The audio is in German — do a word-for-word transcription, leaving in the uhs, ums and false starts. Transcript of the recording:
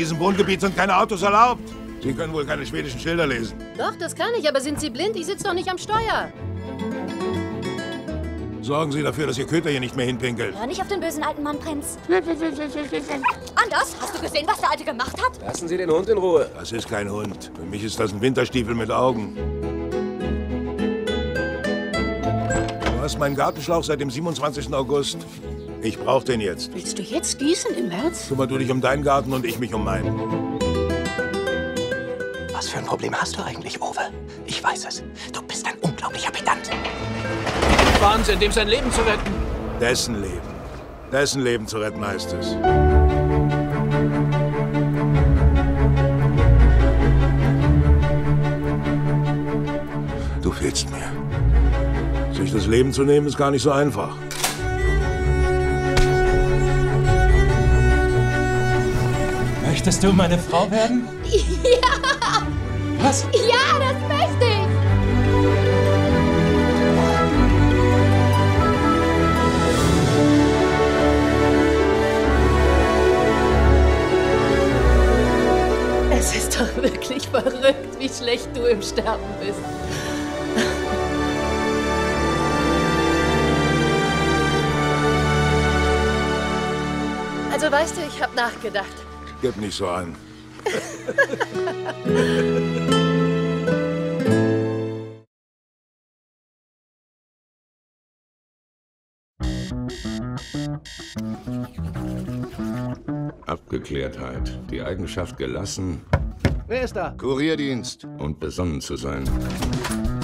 diesem Wohngebiet sind keine Autos erlaubt. Sie können wohl keine schwedischen Schilder lesen. Doch, das kann ich, aber sind Sie blind? Ich sitze doch nicht am Steuer. Sorgen Sie dafür, dass Ihr Köter hier nicht mehr hinpinkelt. Hör nicht auf den bösen alten Mann, Prinz. Anders, hast du gesehen, was der Alte gemacht hat? Lassen Sie den Hund in Ruhe. Das ist kein Hund. Für mich ist das ein Winterstiefel mit Augen. Du hast meinen Gartenschlauch seit dem siebenundzwanzigsten August. Ich brauch den jetzt. Willst du jetzt gießen im März? Kümmer du dich um deinen Garten und ich mich um meinen. Was für ein Problem hast du eigentlich, Owe? Ich weiß es. Du bist ein unglaublicher Pedant. Wahnsinn, dem sein Leben zu retten. Dessen Leben. Dessen Leben zu retten heißt es. Du fehlst mir. Sich das Leben zu nehmen, ist gar nicht so einfach. Möchtest du meine Frau werden? Ja! Was? Ja, das möchte ich! Es ist doch wirklich verrückt, wie schlecht du im Sterben bist. Also weißt du, ich habe nachgedacht. Gib nicht so an. Abgeklärtheit, die Eigenschaft gelassen Wer ist da? Kurierdienst. und besonnen zu sein.